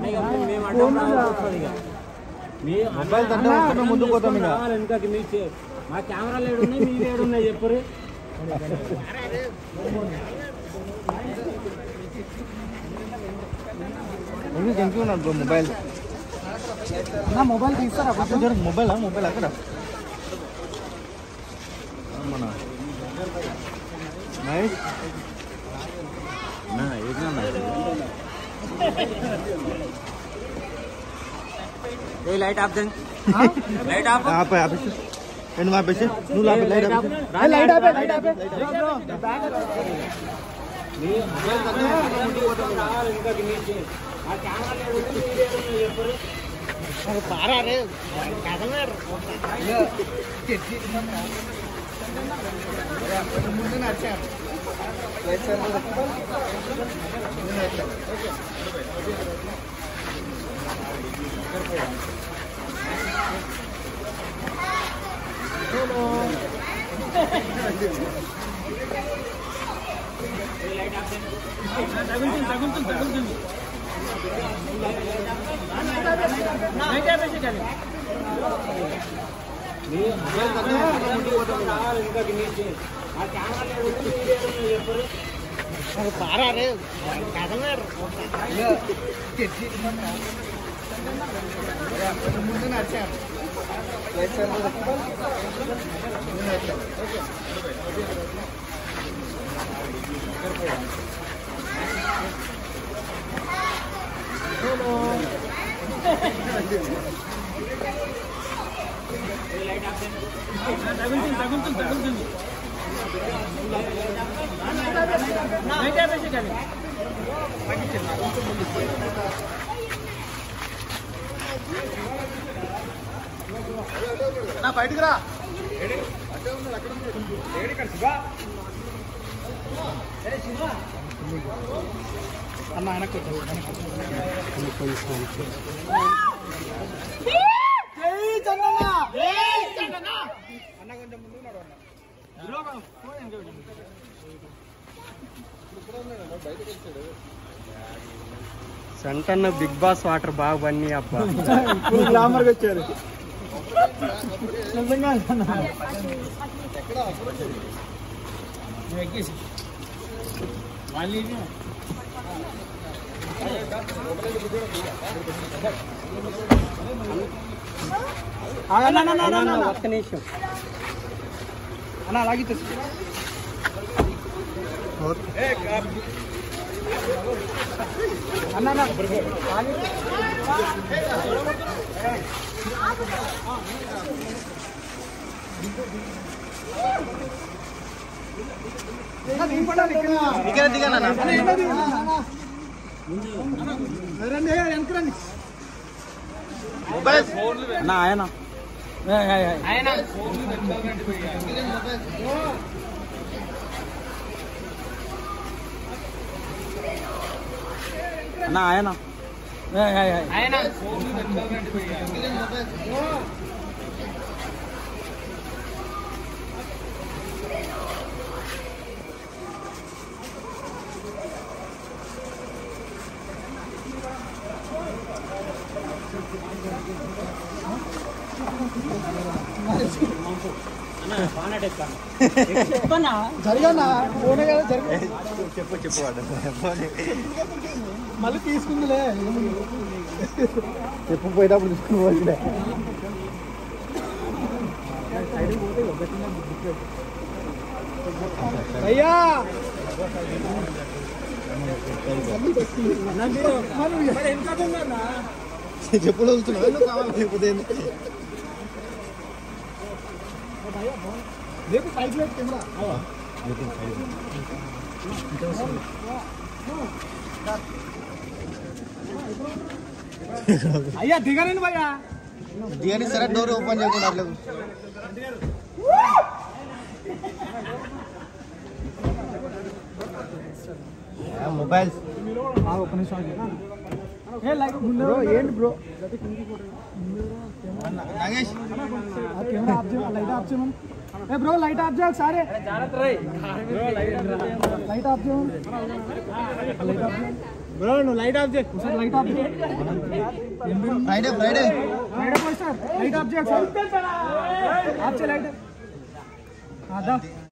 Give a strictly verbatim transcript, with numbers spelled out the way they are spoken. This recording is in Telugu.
మొబైల్ తంటే ముందుకు పోతాం ఇక వెనకకి మీ మా కెమెరాలు ఏడున్నాయి మీ ఏడున్నాయి చెప్పరు ఎందుకు ఉన్నాడు బ్రో మొబైల్ నా మొబైల్ తీస్తారా కొంచెం మొబైల్ మొబైల్ అక్కడ మన నైస్ నా ఏదైనా ఏ light off then light off ఆపే ఆపే ఎన్ని ఆపేసి నువ్వు ఆపే లైట్ ఆపే లైట్ ఆపే లైట్ ఆపే బ్రో మీ మొబైల్ తంటే ముందుకు పోతాం రావాలి ఇంకా గిన్నె ఆ కెమెరాలు ఏడున్నాయి మీ ఏడున్నాయి చెప్పరు పారా రే కదలరు ముందు నడిచారు మీ మొబైల్ తంటే ముందుకు పోతాం రావాలి ఇంకా గిన్నె ఆ కెమెరాలు ఏడున్నాయి మీ ఏడున్నాయి చెప్పరు పారా రే కదలరు ముందు నడిచారు నా బయటికి రా అన్న వెనక్కి అన్న కొంచెం ముందు సంటన్న బిగ్ బాస్ వాటర్ బాగా బన్నీ అబ్బా గ్లామర్గా వచ్చారు ఒక్క నిమిషం అన్న అలాగే అన్న ఇక్కడ దిగానా మొబైల్ అన్న ఆయన ఆయన అన్న ఆయన ఆయన జరగనా ఫోన్ కదా జరగ చెప్పు చెప్పు మళ్ళీ తీసుకుందిలే చెప్పు పోయేటప్పుడు తీసుకుని పోలే అయ్యా చెప్పులు వస్తున్నావు కావాలి లేకపోతే देखो साइड में कैमरा लेकिन साइड అయ్యా దిగరండి భయ్యా దిగని సరే డోర్ ఓపెన్ చేయకుండా అట్లా మొబైల్ ఓపెన్ ఏ లైక్ బ్రో ఏంటి బ్రో నాగేష్ ఆ కెమెరా ఆఫ్ చేయ లైట్ ఆఫ్ చేయమను ఏ బ్రో లైట్ ఆఫ్ చేయాలి సారే జాగ్రత్త రే bro light off light off చేయ లైట్ ఆఫ్ బ్రో నువ్వు లైట్ ఆఫ్ చేయి సార్ లైట్ ఆఫ్ చేయి ఫ్రైడే ఫ్రైడే ఫ్రైడే పోయి సార్ లైట్ ఆఫ్ చేయి సార్ ఆఫ్ చేయి లైట్ అదా